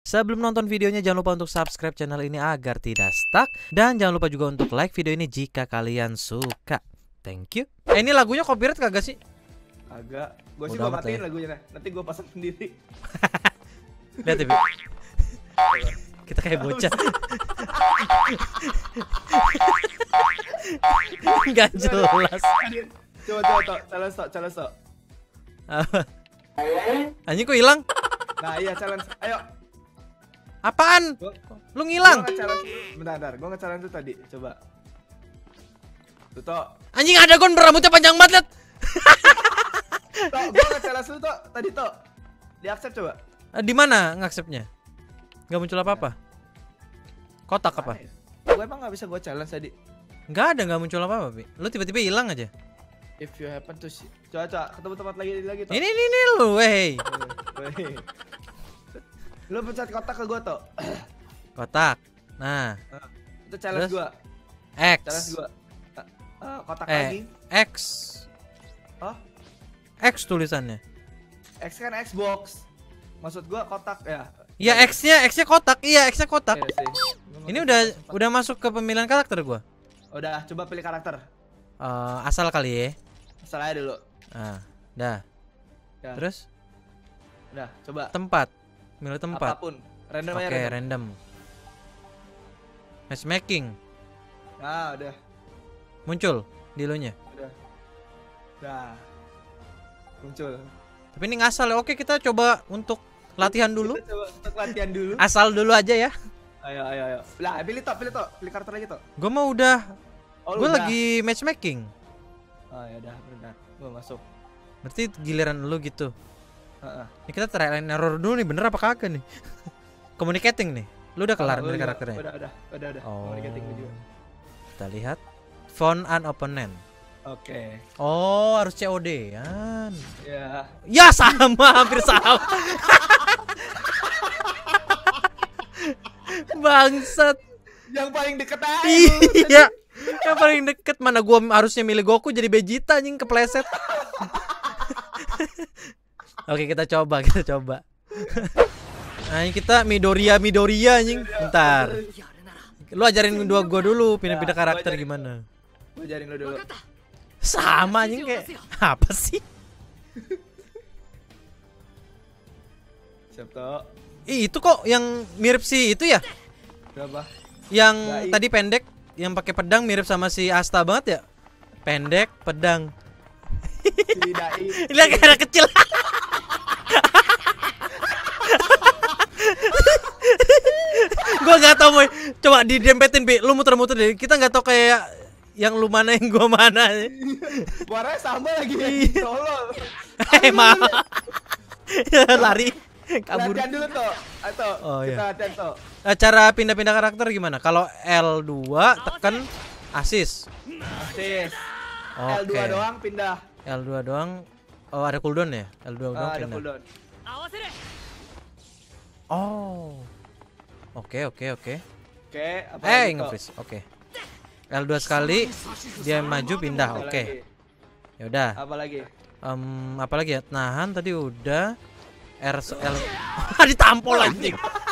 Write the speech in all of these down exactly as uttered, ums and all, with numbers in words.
Sebelum nonton videonya jangan lupa untuk subscribe channel ini agar tidak stuck. Dan jangan lupa juga untuk like video ini jika kalian suka. Thank you. Eh ini lagunya copyright kagak sih? Agak. Gue sih Udah gue amat matiin ya. lagunya. Nanti gue pasang sendiri. Lihat ya, Bi. Kita kayak bocah. Gak jelas. Coba coba tok, challenge tok, challenge tok. Anjing kok hilang? Nah iya challenge. Ayo. Apaan? Gua, Lu ngilang? Gua nge-challenge. Bentar, bentar. Gue nge-challenge tuh tadi. Coba. Tuh tok. Anjing ada gon berambutnya panjang banget, liat. Tok, gue nge-challenge lu tok. Tadi tok. Di accept coba. Eh, Di mana ngaksepnya? Gak muncul apa-apa. Kotak apa? Gue emang gak bisa gue challenge tadi. Gak ada, gak muncul apa-apa, Bi. Lu tiba-tiba hilang aja. If you happen to see. Coba coba ketemu tempat lagi lagi tok. Ini ini ini lu, wey. Weh. Lu pencet kotak ke gue tok. Kotak. Nah, Itu challenge Terus? gue. X. Challenge gue. Uh, kotak Eh, lagi. X. Oh, X tulisannya. X kan Xbox. Maksud gue kotak ya. Iya, X-nya, X-nya kotak. Iya, X-nya kotak. Iya sih. Ini udah udah masuk ke pemilihan karakter gua. Udah, coba pilih karakter. Eh, asal kali ya. Asal aja dulu. Nah, dah. Ya. Terus Udah, coba. tempat. Milih tempat. Apapun. Random Oke, aja random. random. Matchmaking. Nah, udah. Muncul di elunya. Udah. Udah. Muncul. Tapi ini ngasal ya. Oke, kita coba untuk latihan dulu. Kita coba untuk latihan dulu. Asal dulu aja ya. Ayo, ayo, ayo. Lah, pilih tok, pilih tok. Pilih karakter lagi tok. Gua mau udah. Oh, lu Gua udah. lagi matchmaking. Oh, ya udah, benar. Gua masuk. Berarti giliran lu gitu. Heeh. Ini kita trial and error dulu nih, bener apa kagak nih? Communicating nih. Lu udah kelar Lu milih juga. karakternya? Udah, udah, udah, udah. Oh. Communicating gua juga. Kita lihat. Phone an opponent. Oke. Oh, harus C O D-an. Ya. Ya sama, hampir sama. Bangsat. Yang paling deket aja. Iya. Yang paling deket, mana gua harusnya milih Goku jadi Vegeta anjing, kepleset. Oke, kita coba, kita coba. Nah, ini kita Midoriya Midoriya anjing. Bentar. Lu ajarin dua gua dulu pindah-pindah Ya, karakter gua ajarin. gimana. Gua ajarin lu dulu. Sama anjing kayak apa sih? Siap tok. Ih, itu kok yang mirip si itu ya? Berapa? Yang Dai. tadi pendek, yang pakai pedang mirip sama si Asta banget ya? Pendek, pedang. Si Dai. Ini kayak anak kecil. Gua nggak tahu, Moy. Coba didempetin, Bi. Lu muter-muter deh. Kita nggak tahu kayak yang lu mana yang gua mana. Warnanya sama lagi ya. Iya. Tolol. Eh, maaf. Lari, kabur. Latihan dulu toh. Atau Oh, kita iya. latihan toh. Eh, cara pindah-pindah karakter gimana? Kalau L dua tekan assist. Sis. L Oke. dua doang pindah. L dua doang. Oh, ada cooldown ya? L dua doang Ah, ada pindah. cooldown. Oh. Oke, oke, oke. Oke, apa Eh, lagi, Tok? nge-freeze. Oke. L dua sekali dia maju pindah. Apa Oke. lagi? Ya udah. Apa lagi? Em, apa lagi ya? Nahan tadi udah. R L ditampol anjing.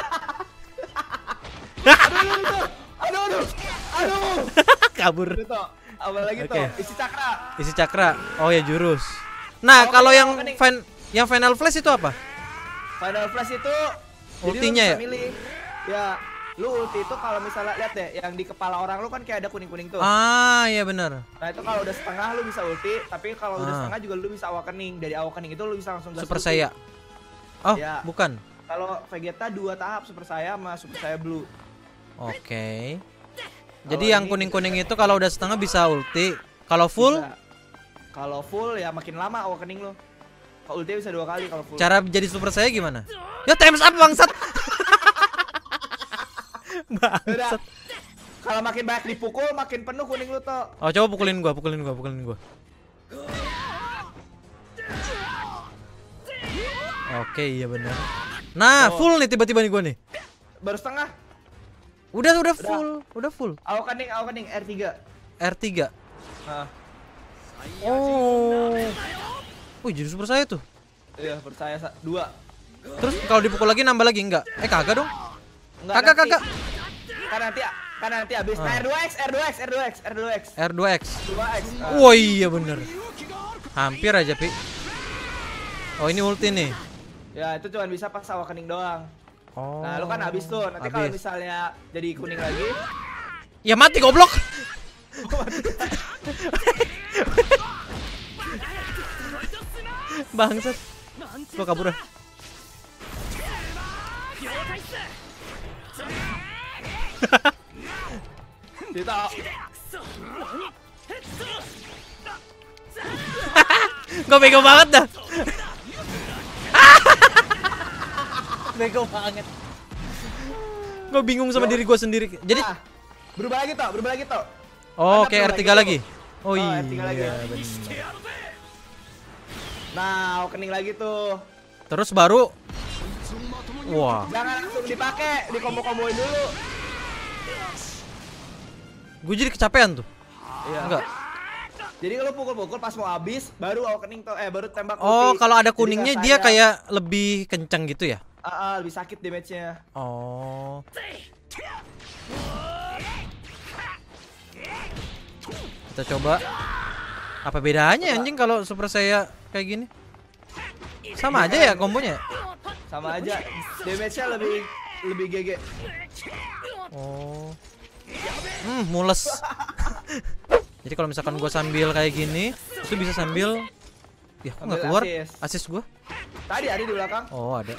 Aduh, aduh, aduh. Kabur. Aduh, Tok. Apa lagi Oke. toh? Isi cakra. Isi cakra. Oh ya, jurus. Nah, Oh, kalau oke, yang oke nih. fan yang final flash itu apa? Final flash itu Ultinya jadi ya? lu bisa milih. Ya, lu ulti itu kalau misalnya lihat deh yang di kepala orang lu kan kayak ada kuning-kuning tuh. Ah, iya benar. Nah, itu kalau udah setengah lu bisa ulti, tapi kalau udah Ah. setengah juga lu bisa awakening. Dari awakening itu lu bisa langsung gas Super ulti. Saya. Oh, Ya. bukan. Kalau Vegeta dua tahap Super Saya sama Super Saya Blue. Oke. Jadi Kalau yang ini kuning-kuning itu kalau udah setengah bisa ulti. Kalau full, Bisa. Kalau full ya makin lama awakening lu. Kalau ulti bisa dua kali kalau full. cara jadi super saya gimana? Ya times up bangsat. Udah. Bangsat. Kalau makin banyak dipukul, makin penuh kuning lu toh. Oh, coba pukulin gua, pukulin gua, pukulin gua. Oke, iya benar. Nah, Oh. full nih tiba-tiba nih gua nih. Baru setengah. Udah, udah full, udah full. Awakening, awakening R tiga. R tiga. Nah, Oh. Wih, jadi super saya tuh. iya percaya sa- dua. Terus kalau dipukul lagi nambah lagi enggak? Eh kagak dong. Enggak, Kagak nanti. kagak. Kan nanti kan nanti habis Ah. R dua X R dua X R dua X R dua X R dua X. dua X. Wah iya bener. Hampir aja Pi. Oh ini ulti nih. Ya itu cuma bisa pas awakening doang. Oh. Nah lu kan habis tuh. Nanti kalau habis. misalnya jadi kuning lagi. Ya mati goblok. Bangsat. Gua kabur dah. Kita Gua bego banget dah. Bego banget. Gua bingung sama diri gua sendiri. Jadi ah, berubah lagi toh, berubah lagi toh. oh Ada kayak R berubah tiga lagi. tuh. Oh Oh, iya R tiga lagi. bener. Nah, awakening lagi tuh. Terus baru wah, Jangan langsung dipakai, dikombo-komboin dulu. gue jadi kecapean tuh. Iya. Enggak. Jadi kalau pukul-pukul pas mau habis baru awakening tuh eh baru tembak Oh, ulti. kalau ada Jadi kuningnya nggak dia sayang. kayak lebih kenceng gitu ya? Ah, ah, lebih sakit damage-nya. Oh. Kita coba. Apa bedanya Coba. anjing kalau Super saya kayak gini? Sama aja ya kombonya? Sama aja. Damage-nya lebih lebih G G. Oh. Hmm, mules. Jadi kalau misalkan gua sambil kayak gini, itu bisa sambil ya kok nggak Sambil keluar assist. assist gua. Tadi ada di belakang. Oh, ada.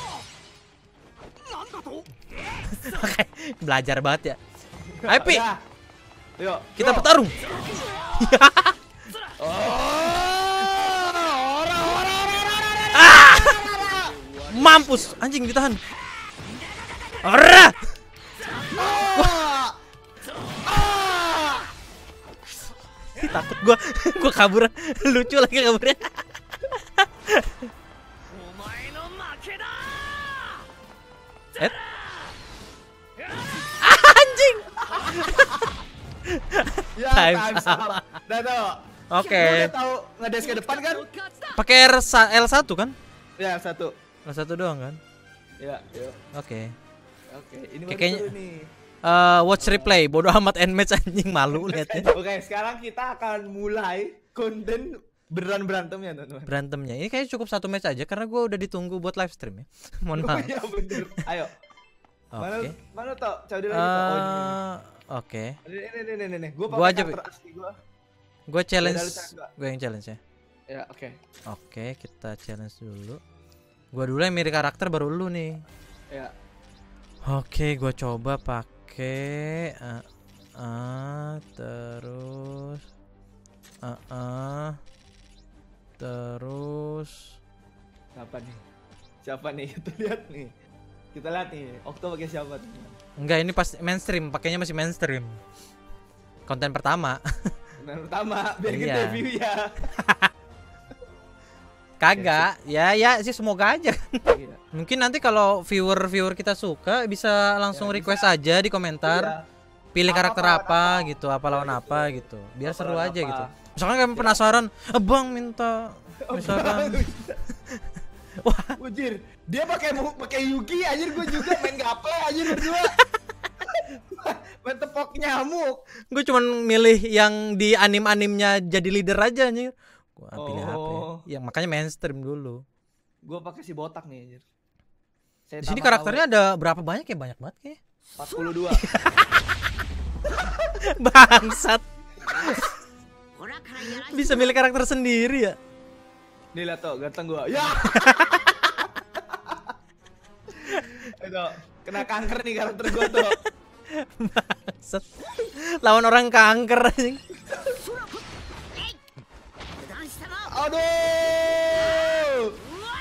Oke, belajar banget ya. Ayo, Pi. Udah. Yuk. Kita go. bertarung. Oh, ora, ora, ora, ora, ora. Ah! Mampus, anjing ditahan. Ora. Ah! Ah! Takut gua, gua kabur. Lucu lagi kaburnya. Eh? Anjing. Ya, Time time's up. up. Udah tuh. Oke. Lu udah tahu ngedes ke depan kan? Pakai R L satu kan? Ya, satu. L satu doang kan? Ya, yuk. Oke. Oke, ini Kayak- baru kayaknya- seru nih. Eh, watch replay, bodoh amat end match anjing malu liatnya. Oke, sekarang kita akan mulai konten beneran berantemnya, teman-teman. Berantemnya ini kayaknya cukup satu match aja karena gua udah ditunggu buat live stream ya. Mohon Oh maaf. iya bener. Ayo. Mana Oke. mana toh? Coba dulu lagi toh. Oh, ini, Eh, Oke. ini. Ini ini ini ini. Gua Gua pakai aja, karakter asli gua. Gue challenge, Beda lu cara gue yang challenge ya. Ya, oke. Oke, kita challenge dulu. Gua dulu yang mirip karakter baru lu nih. Ya. Oke, gua coba pakai uh, uh, terus uh, uh, terus Siapa nih? Siapa nih? Kita lihat nih. Kita lihat nih. Okto pakai siapa tuh? enggak, ini pas mainstream, pakainya masih mainstream. Konten pertama. Nah, pertama biar Iya. kita view ya. Kagak, ya ya sih semoga aja. Iya. Mungkin nanti kalau viewer-viewer kita suka bisa langsung Ya, request aja di komentar. Iya. Pilih Apa, karakter lawan apa, apa. gitu, apa lawan gitu. apa gitu. Biar Apa seru lawan aja apa. gitu. Misalkan kalian penasaran, "Abang minta misalkan wah, Ujir, dia pakai mu- pakai Yugi anjir, gua juga main gaple anjir berdua. Main tepok nyamuk. gue cuman milih yang di anim-animnya jadi leader aja nih. Gua pilih apa? Oh. Ya makanya mainstream dulu. Gua pakai si botak nih anjir. Saya Di sini tambah karakternya ada berapa banyak ya? Banyak banget kayaknya. empat puluh dua. Bangsat. Bisa milih karakter sendiri ya. Nih lihat tuh, ganteng gua. Ya. Itu kena kanker nih karakter gua tuh. Bangsat. Lawan orang kanker anjing. Aduh.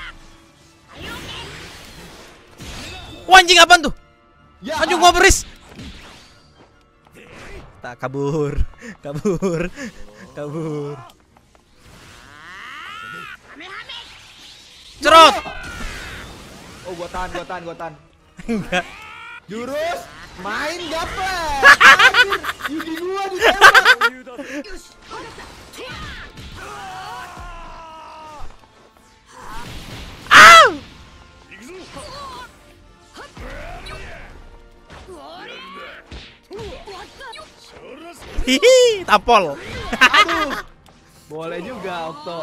Wah, anjing apaan tuh? Ya. Maju gua beris. Tak kabur, kabur, kabur. Cerot. Oh, gua tahan, gua tahan, gua tahan. Enggak. Jurus main gaple. Anjir, Yugi gua ditembak. Hihi, tampol. Aduh. Boleh juga, Okto.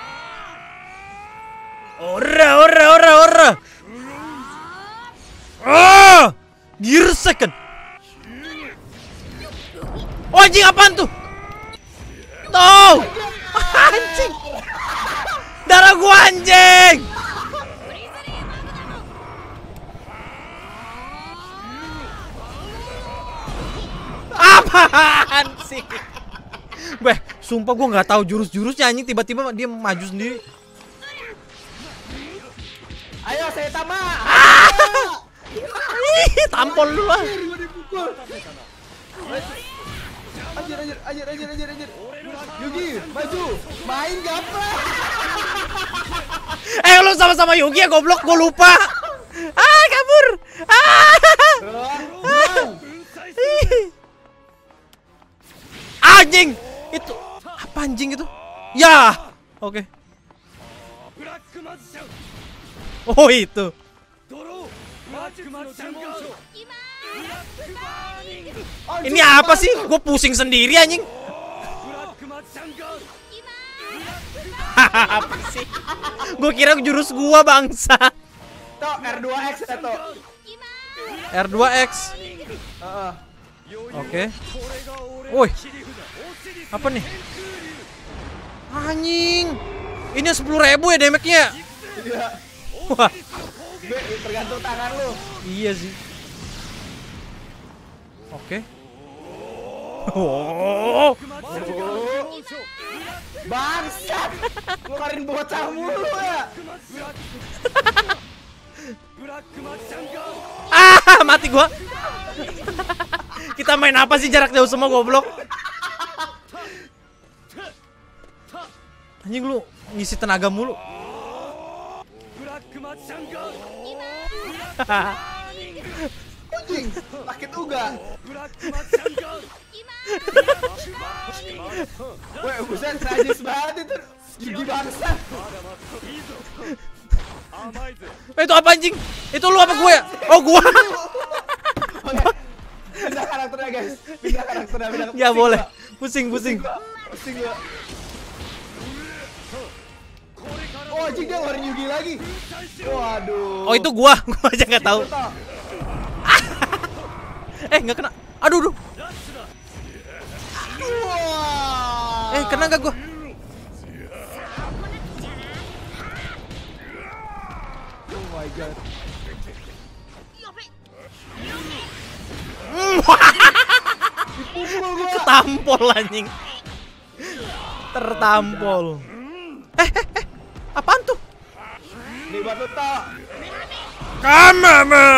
Ora, ora, ora, ora. Oh, gear second. Oh, anjing apaan tuh? Tuh. Anjing. Darah gua anjing. Apaan sih? Beh, sumpah gua nggak tahu jurus-jurusnya anjing, tiba-tiba dia maju sendiri. Ayo, saya tama. Ih, tampol lu lah. Gua dipukul. Anjir, anjir, anjir, anjir, anjir, anjir. Yugi, maju. Main gaplek. Eh, lu sama-sama Yugi ya goblok, gua lupa. Ah, kabur. Ah. Anjing. Itu apa anjing itu? Ya. Oke. Oh, itu. Ini apa sih? Gue pusing sendiri anjing. Apa sih? Gue kira jurus gua bangsa. Tok, R dua X ya, Tok. R dua X. Heeh. Oke. Woi. Apa nih? Anjing. Ini sepuluh ribu ya damage-nya. Iya. Wah. Be, tergantung tangan lu. Iya sih. Oke. Oh. Oh. Bangsat. Keluarin bocah mulu ya. Ah, mati gua. Kita main apa sih jarak jauh semua goblok? Anjing lu ngisi tenaga mulu. Anjing, sakit juga. Weh, buset, sadis banget itu. Gigi bangsa. Eh, itu apa anjing? Itu lu apa gue ya? Oh, gua. Oke. Pindah karakternya, guys. Pindah karakternya, pindah. Ya boleh. Pusing, pusing. Pusing gua. Oh, anjing dia ngeluarin Yugi lagi. Waduh. Oh, itu gua. Gua aja nggak tahu. Itu, Tok. Eh, nggak kena. Aduh, aduh. Wah. Eh, kena nggak gua? Oh my god. Dipukul gua. Ketampol anjing. Tertampol. Eh, eh, eh. Apaan tuh? Nih buat lu, Tok. Kamama.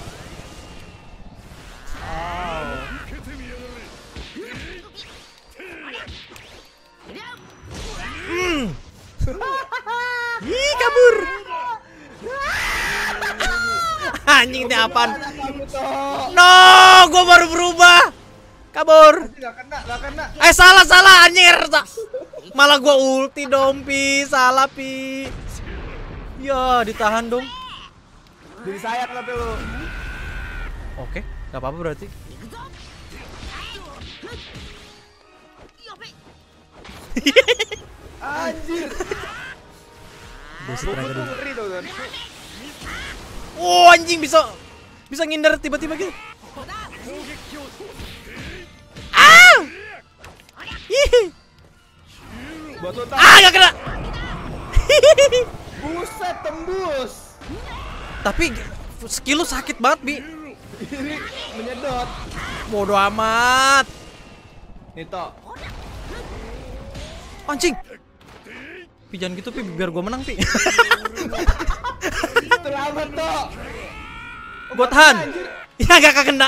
Hmm. Ih, kabur. Anjing ini apaan? Kamu, Tok. No, gua baru berubah. Kabur. Nggak kena, nggak kena. Eh, salah salah anjir. Malah gua ulti dong, Pi. Salah, Pi. Ya, ditahan dong. Jadi sayap tapi lu. Oke, nggak apa-apa berarti. Anjir. Buset tenaga dulu. Ngeri tuh, kan. Oh, anjing bisa bisa ngindar tiba-tiba gitu. Ah! Ih. Buat lu, Tok. Ah, nggak kena. Buset, tembus. Tapi skill lu sakit banget, Bi. Ini menyedot. Bodoh amat. Nih, Tok. Anjing. Pi jangan gitu, Pi, biar gua menang, Pi. Terlambat, Tok. Gua tahan. Ya gak kena.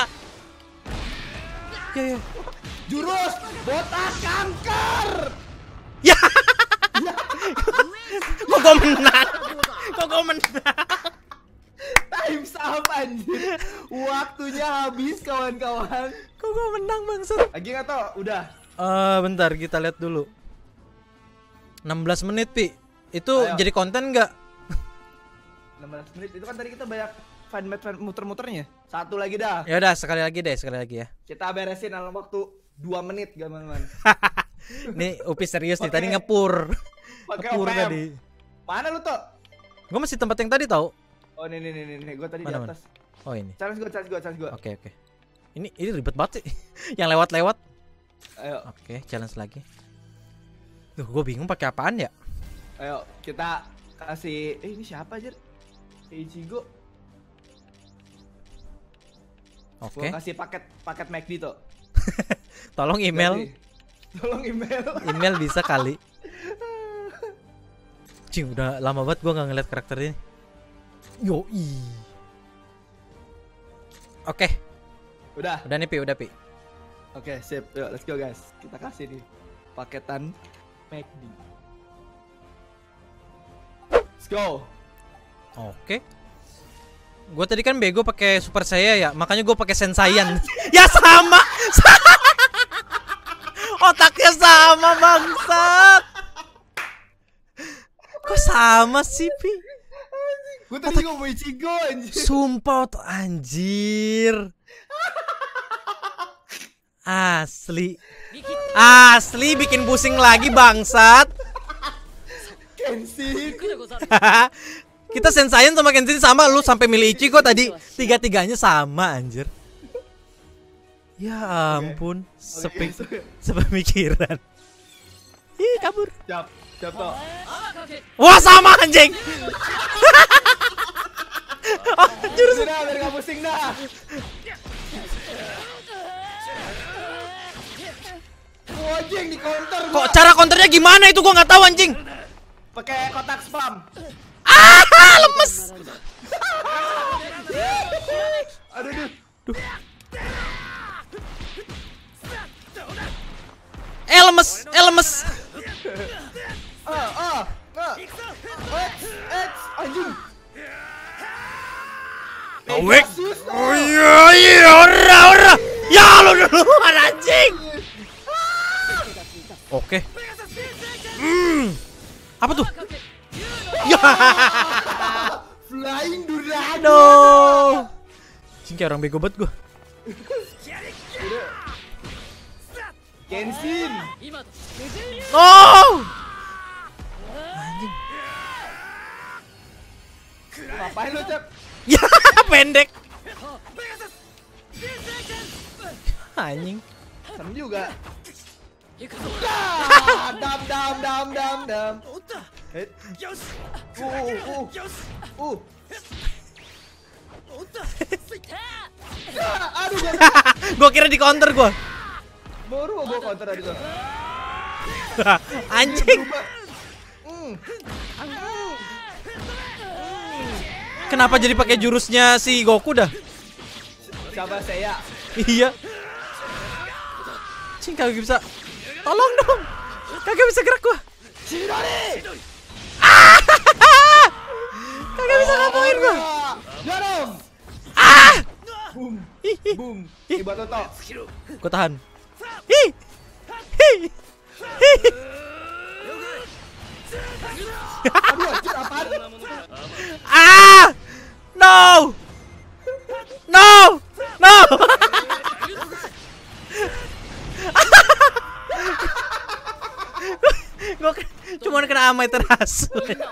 Ya ya. Jurus botak kanker. Ya. Kok gua menang? Kok gua menang? Times up, anjir. Waktunya habis, kawan-kawan. Kok gua menang, bangsat? Lagi nggak, Tok? Udah. Eh, bentar kita lihat dulu. enam belas menit, Pi. Itu Ayo. jadi konten nggak? enam belas menit. Itu kan tadi kita banyak fan fan muter-muternya. Satu lagi dah. Ya udah, sekali lagi deh, sekali lagi ya. Kita beresin dalam waktu dua menit teman-teman. Nih Upi serius nih, tadi ngepur. Pakai Ngepur O P M. tadi. Mana lu tuh? Gue masih tempat yang tadi tahu. Oh nih nih nih nih, gue tadi Mana, di atas. Oh ini. Challenge gue, challenge gue, challenge gue. Oke oke. Ini ini ribet banget sih. Yang lewat-lewat. Ayo, Oke, challenge lagi. Duh, gue bingung pakai apaan ya? ayo kita kasih. Eh ini siapa aja? Ichigo. Oke. Gua kasih paket paket McD tuh. Tolong email. Jadi, tolong email. Email bisa kali. Cing, udah lama banget gue nggak ngeliat karakter ini. Yoi. Oke, Udah. udah nih Pi, udah Pi. Oke, sip. Yuk, let's go guys. Kita kasih nih paketan McD. Let's go. Oke. Gue tadi kan bego pakai Super Saya ya, makanya gue pakai Sensaiyan. Ya sama. Otaknya sama bangsat. Kok sama sih Pi? Gue tadi juga mau Ichigo anjir. Sumpah otak anjir. Asli. Asli bikin pusing lagi bangsat. Kenshin. Kita Sensaiyan sama Kenshin sama, lu sampai milih Ichigo tadi. Tiga-tiganya sama anjir. Ya ampun, sepi sepemikiran. Ih, kabur. Siap, siap toh. Wah, sama anjing. Oh, jurus. Udah, biar gak pusing dah. Oh, anjing di counter. Kok cara counternya gimana itu gua nggak tahu anjing. Pakai kotak spam. Ah, lemes. Aduh, aduh. Eh lemes, eh lemes. Ah, ah, ah. X, X, anjing. Awek. Oh iya, iya, ora, ora. Ya lu duluan anjing. Oke. Hmm. Apa tuh? Ya. Flying Durano. No. Cing kayak orang bego banget gua. Kenshin. Oh. Anjing. Ngapain lu, Cep? Ya, pendek. Anjing. Serem juga. Ah, dam dam dam dam dam. Hit. Uh, uh, uh. Uh. Ah, aduh, gua Gua kira di counter gua. baru mau gua counter tadi tuh. Anjing. Hmm. Kenapa jadi pakai jurusnya si Goku dah? Siapa saya? Iya. Cing kagak bisa. Tolong dong. Kagak bisa gerak gua. Chidori. Kagak bisa ngapain gua. Jarum. Ah. Boom. Ih, ih. Boom. Ih. Iba Toto. Gua tahan. Hi. Hi. Hi. Aduh, anjir apaan tuh? Ah. No. No. No. Gua cuma kena amai terhasu.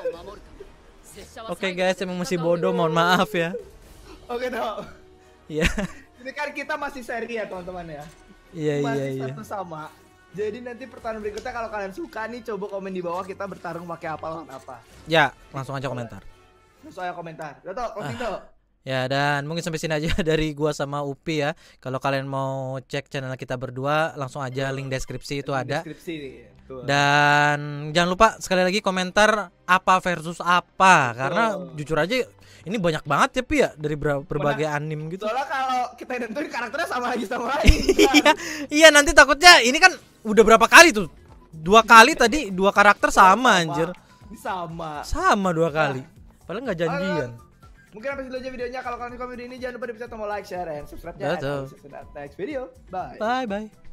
Oke guys, emang masih bodoh, mohon maaf ya. Oke, toh. Iya. Ini kan kita masih seri ya, teman-teman ya. Iya iya Masih iya. satu sama. Jadi nanti pertarungan berikutnya kalau kalian suka nih, coba komen di bawah kita bertarung pakai apa lawan apa. Ya, langsung aja komentar. Terus ayo komentar. Udah toh, closing toh. Ya, dan mungkin sampai sini aja dari gua sama Upi ya. Kalau kalian mau cek channel kita berdua, langsung aja link deskripsi itu ada. Deskripsi nih. Tuh. Dan jangan lupa sekali lagi komentar apa versus apa, karena jujur aja ini banyak banget ya Pi ya dari ber- berbagai anim gitu. Soalnya kalau kita nentuin karakternya sama lagi sama lagi. Iya, iya nanti takutnya ini kan udah berapa kali tuh? Dua kali tadi dua karakter sama anjir. Ini sama. Sama dua kali. Padahal nggak janjian. Mungkin sampai situ aja videonya. Kalau kalian suka video ini jangan lupa di tombol like, share, and subscribe ya. Betul. Next video. Bye. Bye bye.